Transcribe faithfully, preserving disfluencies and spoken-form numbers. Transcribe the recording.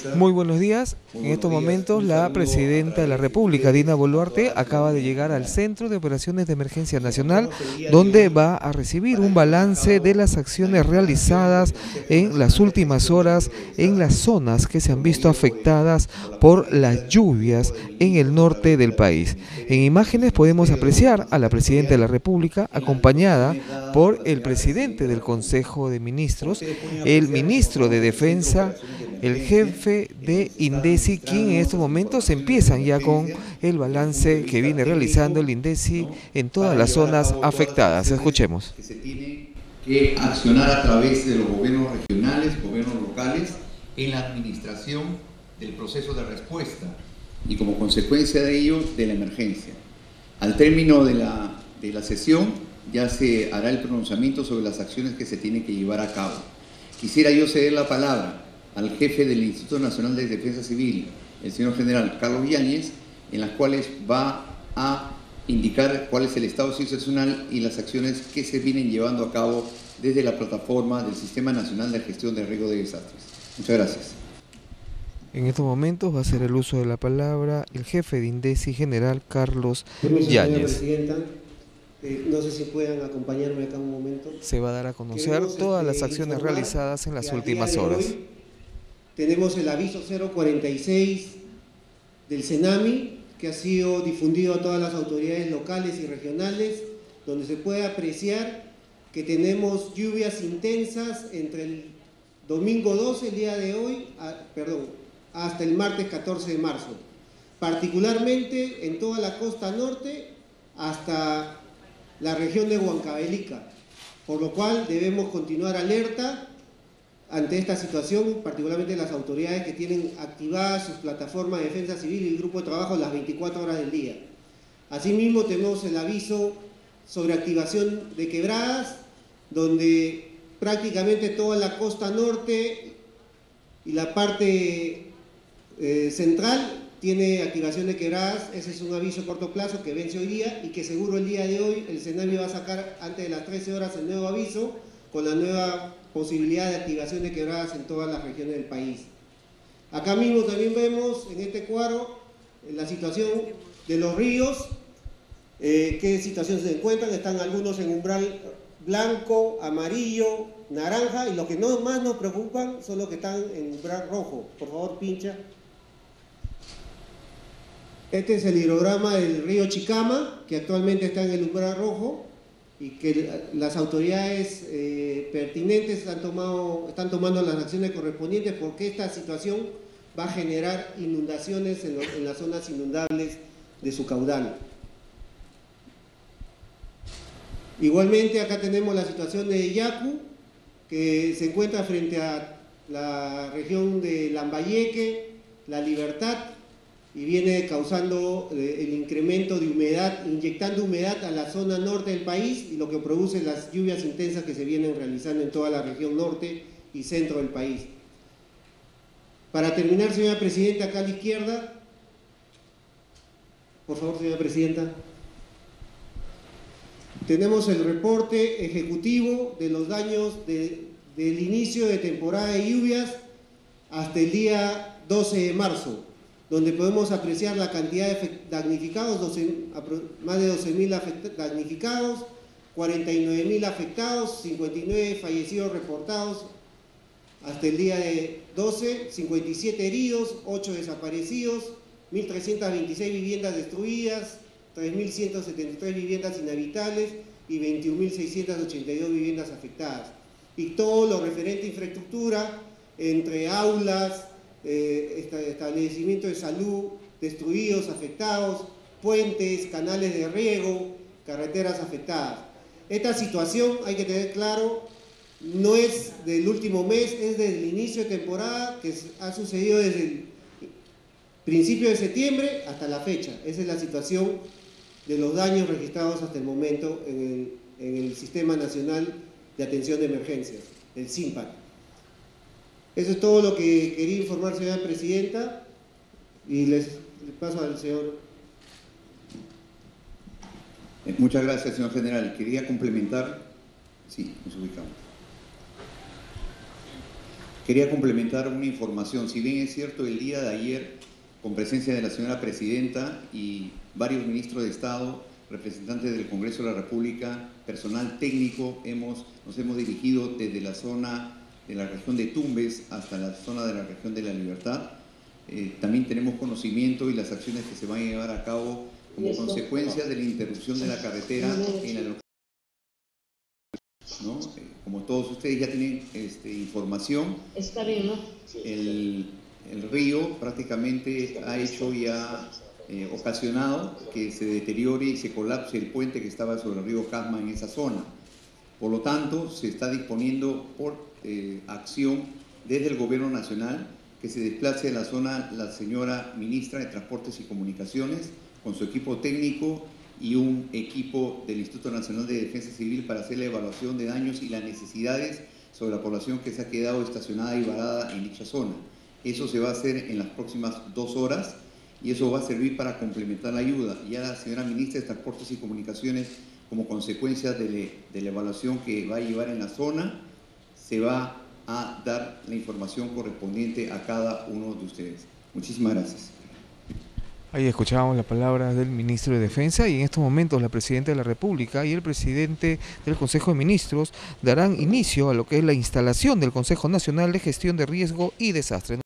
Muy buenos días. En estos momentos la Presidenta de la República, Dina Boluarte, acaba de llegar al Centro de Operaciones de Emergencia Nacional, donde va a recibir un balance de las acciones realizadas en las últimas horas en las zonas que se han visto afectadas por las lluvias en el norte del país. En imágenes podemos apreciar a la Presidenta de la República acompañada por el Presidente del Consejo de Ministros, el Ministro de Defensa, el jefe de INDECI, quien en estos momentos empiezan ya con el balance que viene realizando el INDECI en todas las zonas afectadas. Escuchemos. Que se tiene que accionar a través de los gobiernos regionales, gobiernos locales, en la administración del proceso de respuesta y como consecuencia de ello de la emergencia. Al término de la, de la sesión ya se hará el pronunciamiento sobre las acciones que se tienen que llevar a cabo. Quisiera yo ceder la palabra al jefe del Instituto Nacional de Defensa Civil, el señor general Carlos Yáñez, en las cuales va a indicar cuál es el estado situacional y las acciones que se vienen llevando a cabo desde la plataforma del Sistema Nacional de Gestión de Riesgo de Desastres. Muchas gracias. En estos momentos va a ser el uso de la palabra el jefe de INDECI, general Carlos Permiso, Yáñez. Presidenta. Eh, no sé si puedan acompañarme acá un momento. Se va a dar a conocer Queremos, todas este, las acciones informar realizadas en las que al últimas día de horas. hoy tenemos el aviso cero cuarenta y seis del CENAMI, que ha sido difundido a todas las autoridades locales y regionales, donde se puede apreciar que tenemos lluvias intensas entre el domingo doce, el día de hoy, a, perdón, hasta el martes catorce de marzo, particularmente en toda la costa norte hasta la región de Huancavelica, por lo cual debemos continuar alerta ante esta situación, particularmente las autoridades que tienen activadas sus plataformas de defensa civil y el grupo de trabajo las veinticuatro horas del día. Asimismo, tenemos el aviso sobre activación de quebradas, donde prácticamente toda la costa norte y la parte eh, central tiene activación de quebradas. Ese es un aviso a corto plazo que vence hoy día y que seguro el día de hoy el CENAMI va a sacar antes de las trece horas el nuevo aviso con la nueva posibilidad de activación de quebradas en todas las regiones del país. Acá mismo también vemos en este cuadro la situación de los ríos, eh, qué situación se encuentran. Están algunos en umbral blanco, amarillo, naranja, y los que no más nos preocupan son los que están en umbral rojo. Por favor, pincha. Este es el hidrograma del río Chicama, que actualmente está en el umbral rojo y que las autoridades eh, pertinentes han tomado, están tomando las acciones correspondientes porque esta situación va a generar inundaciones en, lo, en las zonas inundables de su caudal. Igualmente acá tenemos la situación de Yacu, que se encuentra frente a la región de Lambayeque, La Libertad, y viene causando el incremento de humedad, inyectando humedad a la zona norte del país y lo que produce las lluvias intensas que se vienen realizando en toda la región norte y centro del país. Para terminar, señora Presidenta, acá a la izquierda, por favor, señora Presidenta, tenemos el reporte ejecutivo de los daños de, del inicio de temporada de lluvias hasta el día doce de marzo. Donde podemos apreciar la cantidad de damnificados, doce, más de doce mil damnificados, cuarenta y nueve mil afectados, cincuenta y nueve fallecidos reportados hasta el día de doce, cincuenta y siete heridos, ocho desaparecidos, mil trescientas veintiséis viviendas destruidas, tres mil ciento setenta y tres viviendas inhabitables y veintiún mil seiscientas ochenta y dos viviendas afectadas. Y todo lo referente a infraestructura, entre aulas, Eh, establecimientos de salud destruidos, afectados, puentes, canales de riego, carreteras afectadas. Esta situación, hay que tener claro, no es del último mes, es desde el inicio de temporada, que ha sucedido desde el principio de septiembre hasta la fecha. Esa es la situación de los daños registrados hasta el momento en el, en el Sistema Nacional de Atención de Emergencias, el SINPAC. Eso es todo lo que quería informar, señora Presidenta, y les, les paso al señor. Muchas gracias, señor general. Quería complementar. Sí, nos ubicamos. Quería complementar una información. Si bien es cierto, el día de ayer, con presencia de la señora Presidenta y varios ministros de Estado, representantes del Congreso de la República, personal técnico, hemos, nos hemos dirigido desde la zona de la región de Tumbes hasta la zona de la región de La Libertad. Eh, también tenemos conocimiento y las acciones que se van a llevar a cabo como consecuencia de la interrupción de la carretera en la localidad, ¿no? Eh, como todos ustedes ya tienen este, información, está bien, ¿no? el, el río prácticamente ha hecho ya, eh, ocasionado que se deteriore y se colapse el puente que estaba sobre el río Casma en esa zona. Por lo tanto, se está disponiendo por eh, acción desde el Gobierno Nacional que se desplace a la zona la señora Ministra de Transportes y Comunicaciones con su equipo técnico y un equipo del Instituto Nacional de Defensa Civil para hacer la evaluación de daños y las necesidades sobre la población que se ha quedado estacionada y varada en dicha zona. Eso se va a hacer en las próximas dos horas y eso va a servir para complementar la ayuda. Ya la señora Ministra de Transportes y Comunicaciones, como consecuencia de, le, de la evaluación que va a llevar en la zona, se va a dar la información correspondiente a cada uno de ustedes. Muchísimas gracias. Ahí escuchábamos las palabras del ministro de Defensa y en estos momentos la Presidenta de la República y el Presidente del Consejo de Ministros darán inicio a lo que es la instalación del Consejo Nacional de Gestión de Riesgo y Desastre.